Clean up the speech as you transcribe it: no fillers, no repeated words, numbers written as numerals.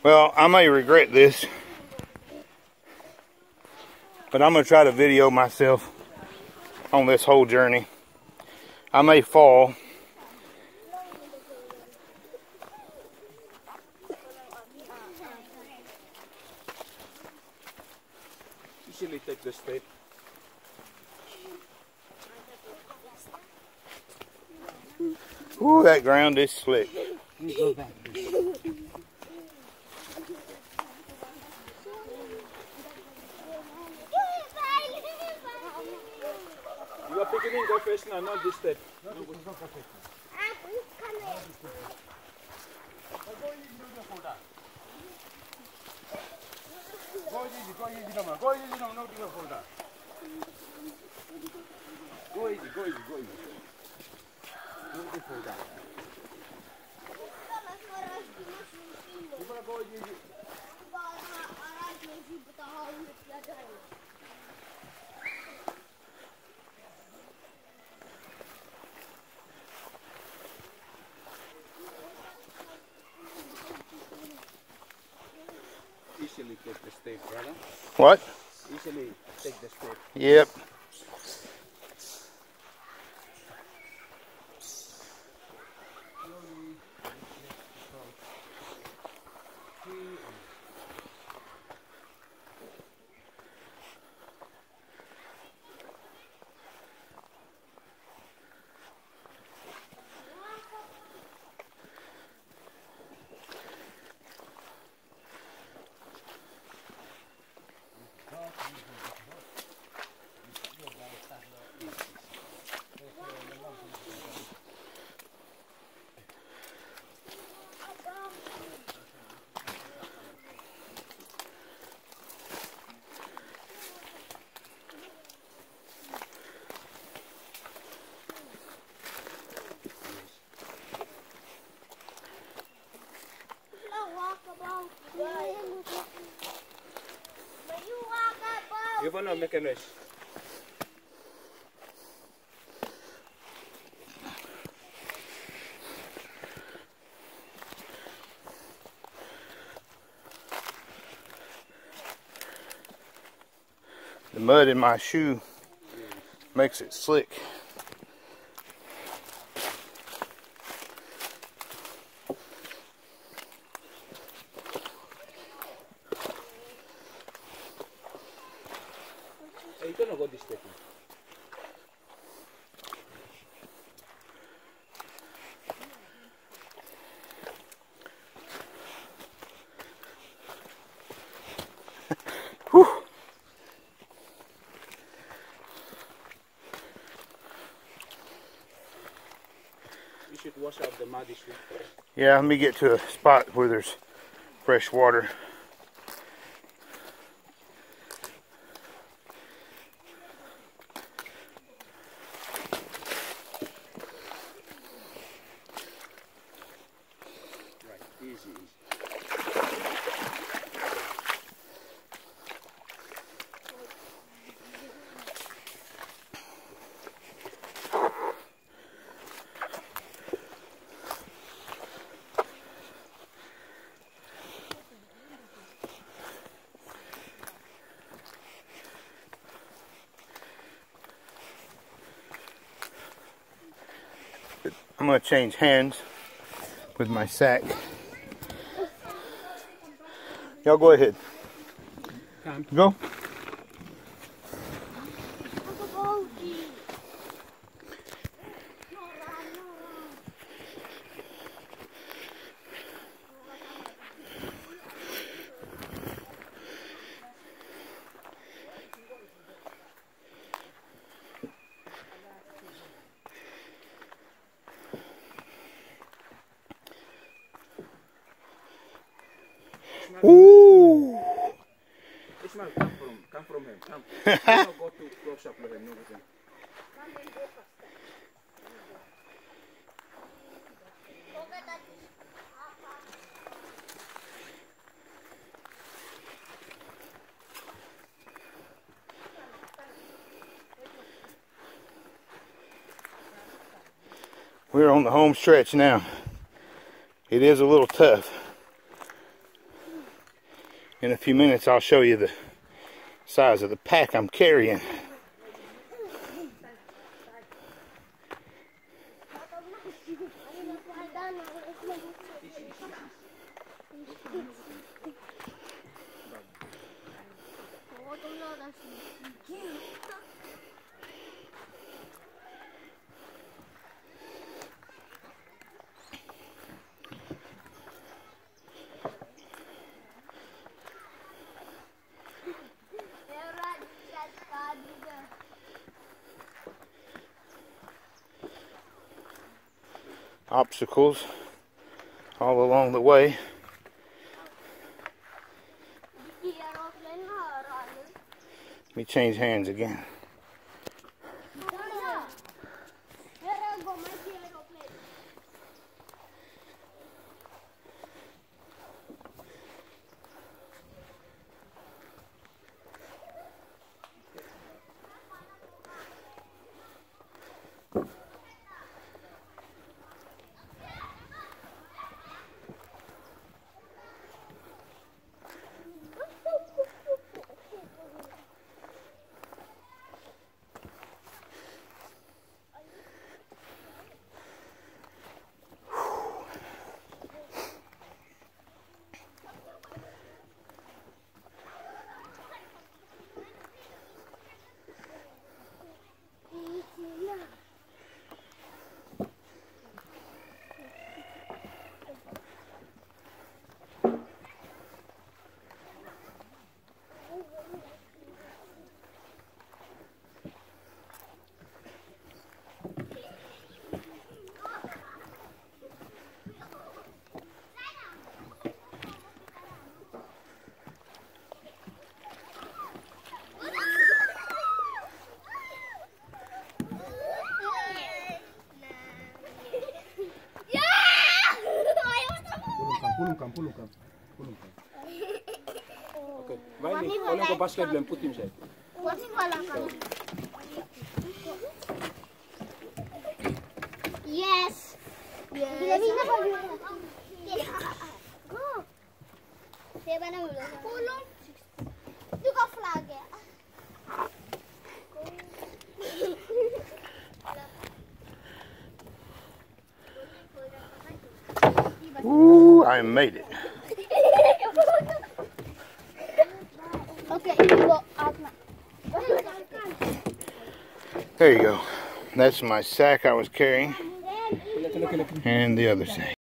Well, I may regret this, but I'm going to try to video myself on this whole journey. I may fall. Easily take the step. Ooh, that ground is slick. Go back. You are picking in, go first now, not this step. Go easy, no, no, fall down. Go easy. Don't fall down. You gotta go easy. Easily take the step, brother. What? Easily take the step. Yep. You wanna make a race? The mud in my shoe makes it slick. Hey, you gonna go this way. Whew. You should wash out the muddy shoe. Yeah, let me get to a spot where there's fresh water. Right, easy. I'm going to change hands with my sack. Y'all go ahead. Come. Go. Ooh. Ismail, come from him. Come. Don't go too close up with him. No, with him. We're on the home stretch now. It is a little tough. In a few minutes, I'll show you the size of the pack I'm carrying. Obstacles all along the way. Let me change hands again. Pulungkan. Oke, baik nih. Kalau ke basket belum putih saya. Yes. Pulung. Juga flag ya. Ooh, I made it. Okay, you go out now. There you go. That's my sack I was carrying. And the other sack.